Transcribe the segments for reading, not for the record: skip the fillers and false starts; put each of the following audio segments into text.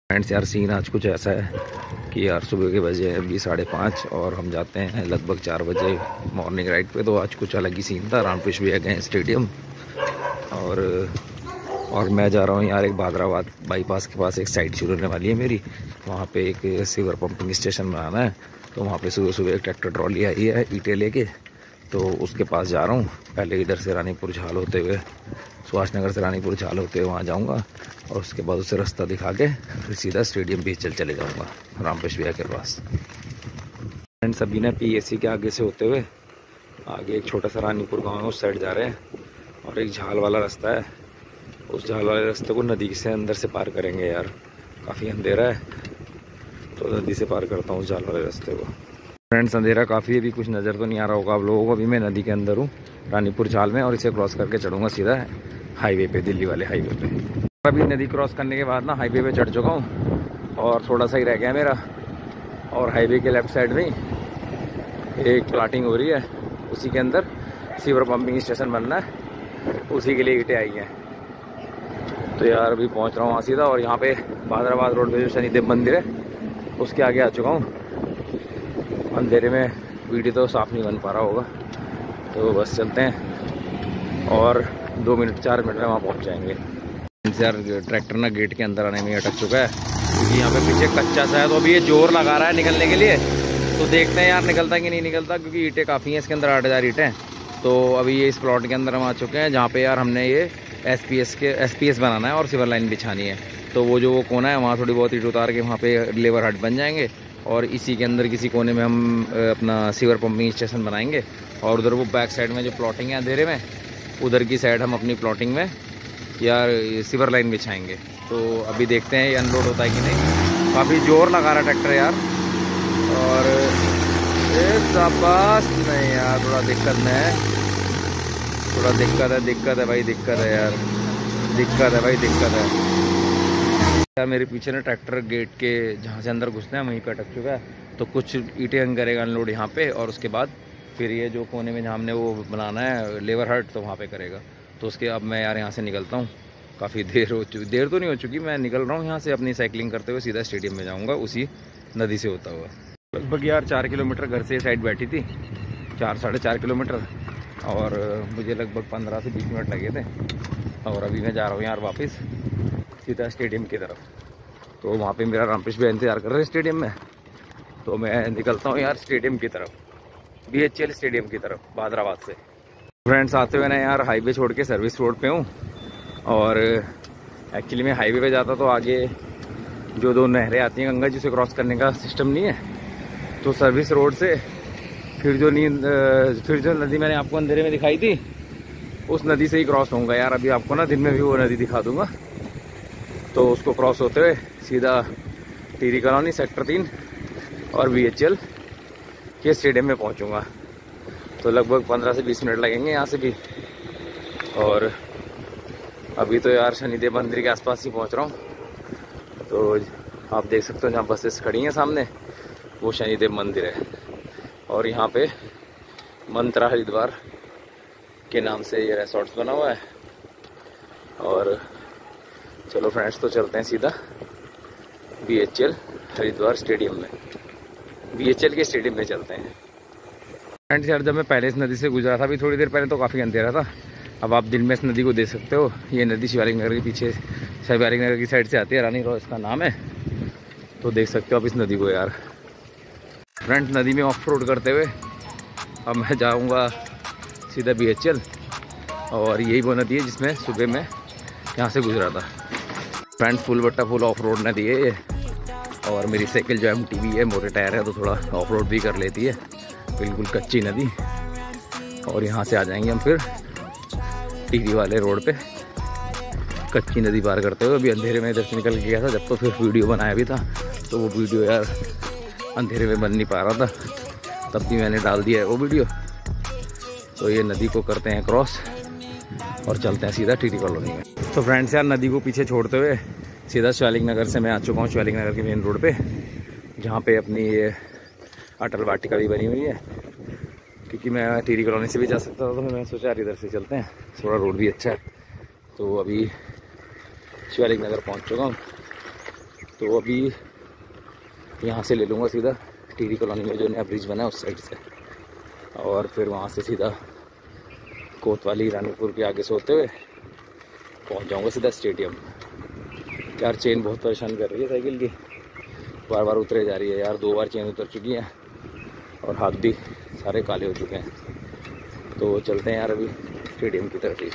Friends यार scene आज कुछ ऐसा है कि यार सुबह के बजे अभी 5:30 और हम जाते हैं लगभग 4 बजे मॉर्निंग राइड पे। तो आज कुछ अलग ही सीन था। रामकृष्ण भी गए स्टेडियम और मैं जा रहा हूँ यार एक भादराबाद बाईपास के पास एक साइट शुरू होने वाली है मेरी। वहाँ पे एक सीवर पंपिंग स्टेशन बनाना है। तो वहाँ पे सुबह सुबह एक ट्रैक्टर ट्रॉली आई है ईंटें लेके, तो उसके पास जा रहा हूँ। पहले इधर से रानीपुर झाल होते हुए, सुभाष नगर से रानीपुर झाल होते हुए वहाँ जाऊँगा और उसके बाद उसे रास्ता दिखा के फिर सीधा स्टेडियम बीच चले जाऊँगा रामकृष्ण भैया के पास। फ्रेंड्स अभी ना पीएससी के आगे से होते हुए आगे एक छोटा सा रानीपुर गाँव है, उस साइड जा रहे हैं और एक झाल वाला रास्ता है। उस झाल वाले रास्ते को नदी से अंदर से पार करेंगे। यार काफ़ी अंधेरा है तो नदी से पार करता हूँ झाल वाले रास्ते को। फ्रेंड्स अंधेरा काफ़ी है, अभी कुछ नज़र तो नहीं आ रहा होगा आप लोगों को। अभी मैं नदी के अंदर हूँ रानीपुर झाल में और इसे क्रॉस करके चढ़ूँगा सीधा हाईवे पे, दिल्ली वाले हाईवे पे। अभी नदी क्रॉस करने के बाद ना हाईवे पे चढ़ चुका हूँ और थोड़ा सा ही रह गया मेरा। और हाईवे के लेफ़्ट साइड में एक प्लाटिंग हो रही है, उसी के अंदर सीवर पंपिंग स्टेशन बनना है, उसी के लिए ईंटें आई हैं। तो यार अभी पहुँच रहा हूँ वहाँ सीधा। और यहाँ पे भादराबाद रोड पे जो शनिदेव मंदिर है उसके आगे आ चुका हूँ। अंधेरे में वीडियो तो साफ नहीं बन पा रहा होगा, तो बस चलते हैं और 2 मिनट 4 मिनट में वहाँ पहुँच जाएंगे। यार ट्रैक्टर ना गेट के अंदर आने में अटक चुका है क्योंकि यहाँ पे पीछे कच्चा सा है। तो अभी ये जोर लगा रहा है निकलने के लिए, तो देखते हैं यार निकलता कि नहीं निकलता, क्योंकि ईंटें काफ़ी हैं इसके अंदर, 8000 ईंटें। तो अभी ये इस प्लॉट के अंदर हम आ चुके हैं जहाँ पे यार हमने ये एसपीएस बनाना है और सिवर लाइन बिछानी है। तो वो कोना है वहाँ थोड़ी बहुत ईंट उतार के वहाँ पे लेबर हट बन जाएंगे और इसी के अंदर किसी कोने में हम अपना सीवर पंपिंग स्टेशन बनाएंगे। और उधर वो बैक साइड में जो प्लॉटिंग है अंधेरे में, उधर की साइड हम अपनी प्लॉटिंग में यार सिवर लाइन बिछाएंगे। तो अभी देखते हैं ये अनलोड होता है कि नहीं। काफ़ी जोर लगा रहा ट्रैक्टर यार। और शाबाश नहीं यार, थोड़ा दिक्कत में है, थोड़ा दिक्कत है भाई, दिक्कत है यार, दिक्कत है भाई, दिक्कत है यार। मेरे पीछे ना ट्रैक्टर गेट के जहाँ से अंदर घुसना है वहीं पे अटक चुका है। तो कुछ ईंटें करेगा अनलोड यहाँ पे और उसके बाद फिर ये जो कोने में जहाँ हमने वो बनाना है लेबर हट, तो वहाँ पे करेगा। तो उसके अब मैं यार यहाँ से निकलता हूँ। काफ़ी देर हो चुकी, देर तो नहीं हो चुकी, मैं निकल रहा हूँ यहाँ से अपनी साइकिलिंग करते हुए सीधा स्टेडियम में जाऊँगा उसी नदी से होता हुआ। लगभग यार 4 किलोमीटर घर से साइड बैठी थी, 4-4.5 किलोमीटर, और मुझे लगभग 15 से 20 मिनट लगे थे। और अभी मैं जा रहा हूँ यार वापस सीधा स्टेडियम की तरफ। तो वहाँ पे मेरा रामकृष्ण भाई इंतजार कर रहे हैं स्टेडियम में। तो मैं निकलता हूँ यार स्टेडियम की तरफ, BHL स्टेडियम की तरफ भादराबाद से। फ्रेंड्स आते हुए ना यार हाईवे छोड़ के सर्विस रोड पे हूँ। और एक्चुअली मैं हाईवे पे जाता तो आगे जो 2 नहरें आती हैं गंगा जी से क्रॉस करने का सिस्टम नहीं है। तो सर्विस रोड से फिर जो नदी मैंने आपको अंधेरे में दिखाई थी उस नदी से ही क्रॉस होऊंगा यार। अभी आपको ना दिन में भी वो नदी दिखा दूंगा। तो उसको क्रॉस होते हुए सीधा टीरी कॉलोनी सेक्टर 3 और BHL के स्टेडियम में पहुंचूंगा। तो लगभग 15 से 20 मिनट लगेंगे यहाँ से भी। और अभी तो यार शनिदेव मंदिर के आसपास ही पहुँच रहा हूँ। तो आप देख सकते हो जहाँ बसेस खड़ी हैं सामने वो शनिदेव मंदिर है। और यहाँ पे मंत्रा हरिद्वार के नाम से ये रिसोर्ट्स बना हुआ है। और चलो फ्रेंड्स तो चलते हैं सीधा BHL हरिद्वार स्टेडियम में, BHL के स्टेडियम में चलते हैं। फ्रेंड्स यार जब मैं पहले इस नदी से गुजरा था, अभी थोड़ी देर पहले तो काफ़ी अंधेरा था, अब आप दिन में इस नदी को देख सकते हो। ये नदी शिवालिक नगर के पीछे, शिवालिक नगर की साइड से आती है, रानी रो इसका नाम है। तो देख सकते हो आप इस नदी को यार। फ्रेंड्स नदी में ऑफ रोड करते हुए अब मैं जाऊंगा सीधा BHL। और यही वो नदी है जिसमें सुबह मैं यहाँ से गुजरा था। फ्रेंड्स फुल बट्टा फुल ऑफ रोड नदी है ये। और मेरी साइकिल जो MTV है, मोटे टायर है, तो थोड़ा ऑफ रोड भी कर लेती है। बिल्कुल कच्ची नदी। और यहाँ से आ जाएंगे हम फिर टीवी वाले रोड पे कच्ची नदी पार करते हुए। अभी अंधेरे में इधर से निकल गया था जब तो फिर वीडियो बनाया भी था, तो वो वीडियो यार अंधेरे में बन नहीं पा रहा था, तब भी मैंने डाल दिया है वो वीडियो। तो ये नदी को करते हैं क्रॉस और चलते हैं सीधा टीटी कॉलोनी में। तो फ्रेंड्स यार नदी को पीछे छोड़ते हुए सीधा शिवालिक नगर से मैं आ चुका हूँ शिवालिक नगर के मेन रोड पे, जहाँ पे अपनी ये अटल वाटिका भी बनी हुई है। क्योंकि मैं टीरी कॉलोनी से भी जा सकता था, तो मैंने सोचा यार इधर से चलते हैं, थोड़ा रोड भी अच्छा है। तो अभी शिवालिक नगर पहुँच चुका हूँ तो अभी यहाँ से ले लूँगा सीधा टीरी कॉलोनी में जो नया ब्रिज बना है उस साइड से, और फिर वहाँ से सीधा कोतवाली रानीपुर के आगे से होते हुए पहुँच जाऊँगा सीधा स्टेडियम। यार चेन बहुत परेशान कर रही है साइकिल की, बार बार उतरे जा रही है यार। 2 बार चेन उतर चुकी है और हाथ भी सारे काले हो चुके हैं। तो चलते हैं यार अभी स्टेडियम की तरफ ही।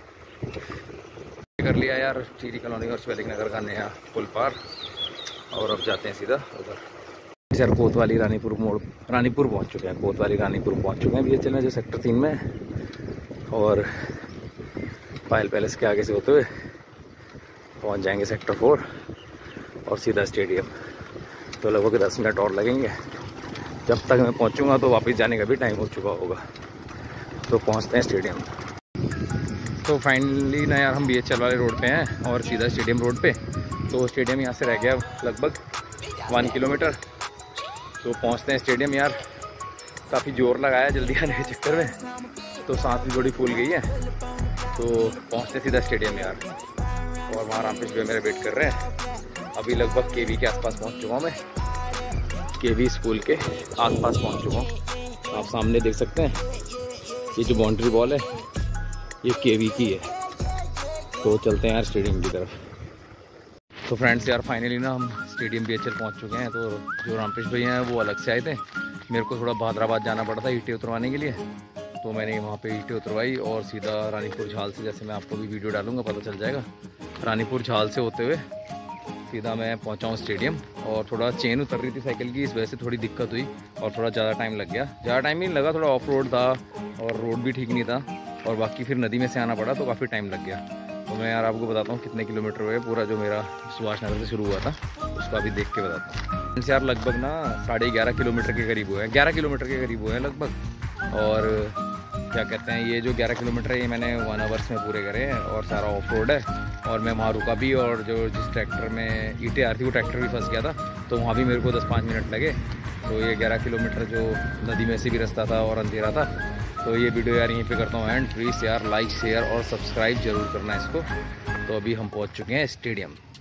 कर लिया यार टीरी कॉलोनी और स्वेलिंग नगर का नया पुल पार, और अब जाते हैं सीधा उधर। सर कोतवाली रानीपुर मोड़, रानीपुर पहुंच चुके हैं, कोतवाली रानीपुर पहुंच चुके हैं। BHL जो सेक्टर 3 में है, और पायल पैलेस के आगे से होते हुए पहुंच जाएंगे सेक्टर 4 और सीधा स्टेडियम। तो लगभग 10 मिनट और लगेंगे। जब तक मैं पहुंचूंगा तो वापस जाने का भी टाइम हो चुका होगा। तो पहुंचते हैं स्टेडियम। तो फाइनली ना यार हम BHL वाले रोड पे हैं और सीधा स्टेडियम रोड पे। तो स्टेडियम यहाँ से रह गया लगभग 1 किलोमीटर। तो पहुँचते हैं स्टेडियम। यार काफ़ी जोर लगाया जल्दी आने के चक्कर में, तो सांस भी थोड़ी फूल गई है। तो पहुँचते सीधा स्टेडियम यार, और वहाँ रामपेश भाई मेरे वेट कर रहे हैं। अभी लगभग KV के आसपास पहुँच चुका हूँ मैं, KV स्कूल के आसपास पहुँच चुका हूँ। आप सामने देख सकते हैं ये जो बाउंड्री बॉल है ये KV की है। तो चलते हैं यार स्टेडियम की तरफ। तो फ्रेंड्स यार फाइनली ना हम स्टेडियम BHL पहुंच चुके हैं। तो जो रामपेश भैया हैं वो अलग से आए थे, मेरे को थोड़ा भादराबाद जाना पड़ा था ईंटें उतरवाने के लिए। तो मैंने वहाँ पे ईंटें उतरवाई और सीधा रानीपुर झाल से, जैसे मैं आपको भी वीडियो डालूंगा पता चल जाएगा, रानीपुर झाल से होते हुए सीधा मैं पहुँचा हूँ स्टेडियम। और थोड़ा चेन उतर रही थी साइकिल की, इस वजह से थोड़ी दिक्कत हुई और थोड़ा ज़्यादा टाइम लग गया। ज़्यादा टाइम नहीं लगा, थोड़ा ऑफ रोड था और रोड भी ठीक नहीं था, और बाकी फिर नदी में से आना पड़ा तो काफ़ी टाइम लग गया। तो मैं यार आपको बताता हूँ कितने किलोमीटर हुए पूरा, जो मेरा सुभाष नगर से शुरू हुआ था उसका अभी देख के बताता हूँ। यार लगभग ना 11.5 किलोमीटर के करीब हुए हैं, 11 किलोमीटर के करीब हुए हैं लगभग। और क्या कहते हैं, ये जो 11 किलोमीटर है ये मैंने 1 आवर्स में पूरे करे हैं, और सारा ऑफ रोड है। और मैं वहाँ रुका भी, और जो जिस ट्रैक्टर में ईंटें आ रही थी वो ट्रैक्टर भी फंस गया था, तो वहाँ भी मेरे को 10-5 मिनट लगे। तो ये 11 किलोमीटर जो नदी में से भी रास्ता था और अंधेरा था। तो ये वीडियो यार यहीं पे करता हूँ एंड। प्लीज़ यार लाइक शेयर और सब्सक्राइब जरूर करना इसको। तो अभी हम पहुँच चुके हैं स्टेडियम।